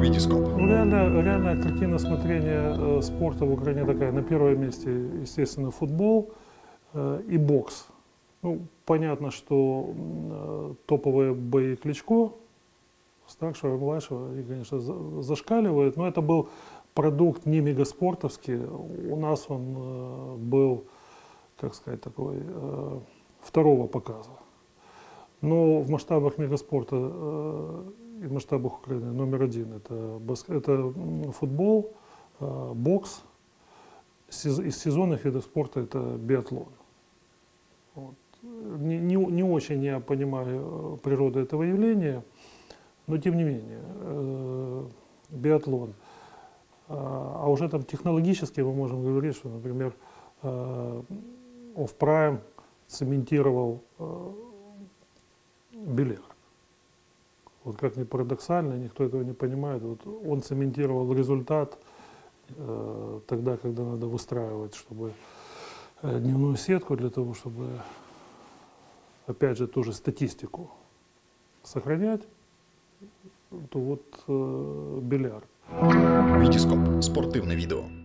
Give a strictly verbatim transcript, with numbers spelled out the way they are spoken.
Витископ. Ну, реально, реальная картина смотрения э, спорта в Украине такая. На первом месте, естественно, футбол э, и бокс. Ну, понятно, что э, топовые бои Кличко, старшего и младшего, они, конечно, за, зашкаливают, но это был продукт не мегаспортовский. У нас он э, был, как сказать, такой э, второго показа. Но в масштабах мегаспорта э, и в масштабах Украины номер один это, баск... это футбол, э, бокс. Сез... Из сезонных видов спорта это биатлон. Вот. Не, не, не очень я понимаю природу этого явления, но тем не менее, э, биатлон. А, а уже там технологически мы можем говорить, что, например, э, Off-Prime цементировал э, бильярд. Вот как ни парадоксально, никто этого не понимает. Вот он цементировал результат э, тогда, когда надо выстраивать, чтобы э, дневную сетку для того, чтобы, опять же, тоже статистику сохранять, то вот э, бильярд. Витископ. Спортивне відео.